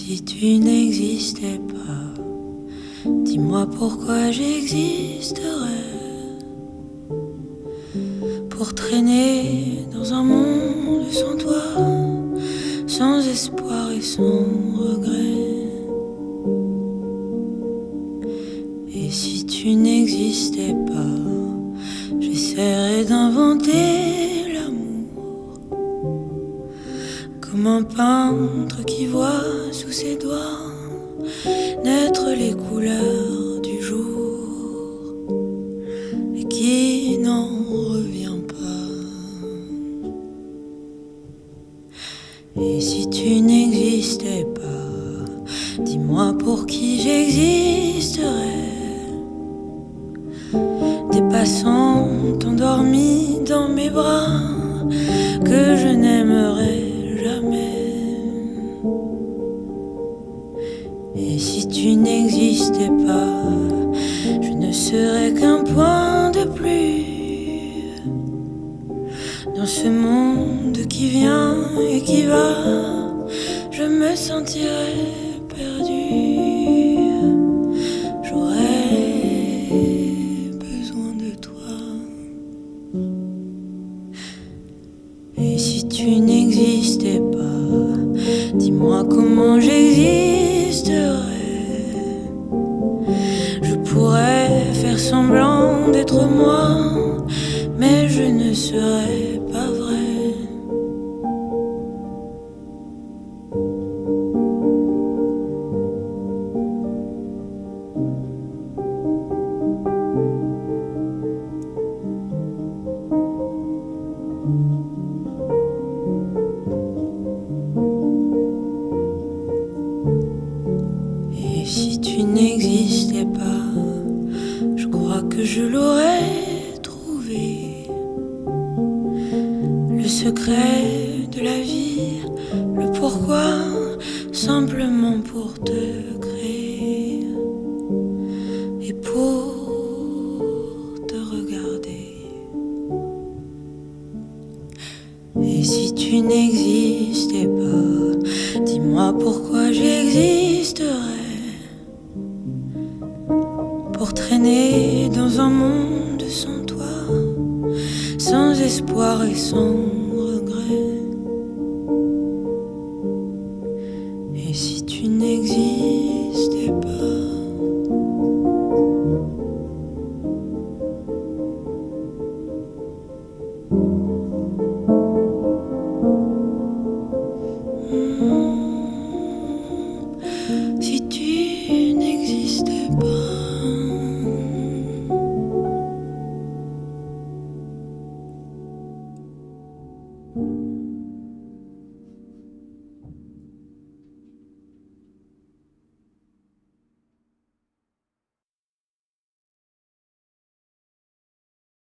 si tu n'existais pas, dis-moi pourquoi j'existerais. Pour traîner dans un monde sans toi, sans espoir et sans regret. Et si tu n'existais pas, j'essaierais d'inventer l'amour, comme un peintre qui voit sous ses doigts naître les couleurs du jour et qui n'en revient pas. Et si tu n'existais pas, dis-moi pour qui j'existerais. Des passants endormis dans mes bras que je n'aimerais jamais. Et si tu n'existais pas, je ne serais qu'un point de plus dans ce monde qui vient et qui va. Je me sentirais perdu. J'aurais besoin de toi. Et si tu n'existais pas, dis-moi comment j'existerais. Je pourrais faire semblant d'être moi, mais je ne serais pas vrai. Et si tu n'existais pas, je crois que je l'aurais trouvé. Le secret de la vie, le pourquoi, simplement pour te créer et pour te regarder. Et si tu n'existais pas, dis-moi pourquoi j'existerais. Pour traîner dans un monde sans toi, sans espoir et sans